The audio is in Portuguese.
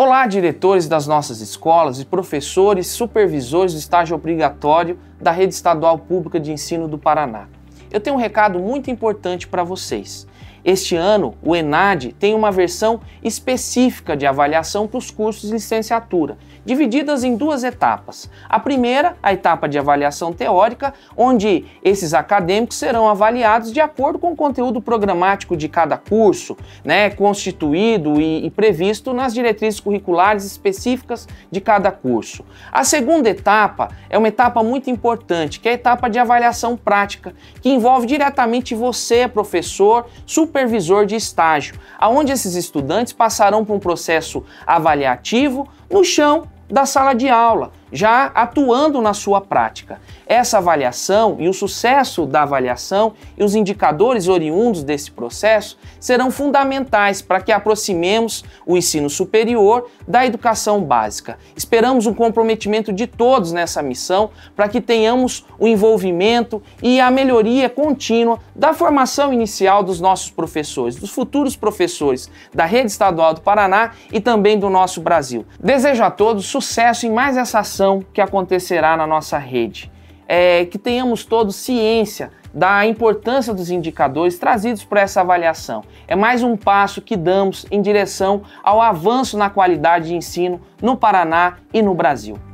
Olá, diretores das nossas escolas e professores, supervisores do estágio obrigatório da Rede Estadual Pública de Ensino do Paraná. Eu tenho um recado muito importante para vocês. Este ano, o ENAD tem uma versão específica de avaliação para os cursos de licenciatura, divididas em duas etapas. A primeira, a etapa de avaliação teórica, onde esses acadêmicos serão avaliados de acordo com o conteúdo programático de cada curso, constituído e previsto nas diretrizes curriculares específicas de cada curso. A segunda etapa é uma etapa muito importante, que é a etapa de avaliação prática, que envolve diretamente você, professor, supervisor de estágio, onde esses estudantes passarão por um processo avaliativo no chão da sala de aula, já atuando na sua prática. Essa avaliação e o sucesso da avaliação e os indicadores oriundos desse processo serão fundamentais para que aproximemos o ensino superior da educação básica. Esperamos um comprometimento de todos nessa missão para que tenhamos o envolvimento e a melhoria contínua da formação inicial dos nossos professores, dos futuros professores da Rede Estadual do Paraná e também do nosso Brasil. Desejo a todos sucesso em mais essa ação que acontecerá na nossa rede. Que tenhamos todos ciência da importância dos indicadores trazidos por essa avaliação. É mais um passo que damos em direção ao avanço na qualidade de ensino no Paraná e no Brasil.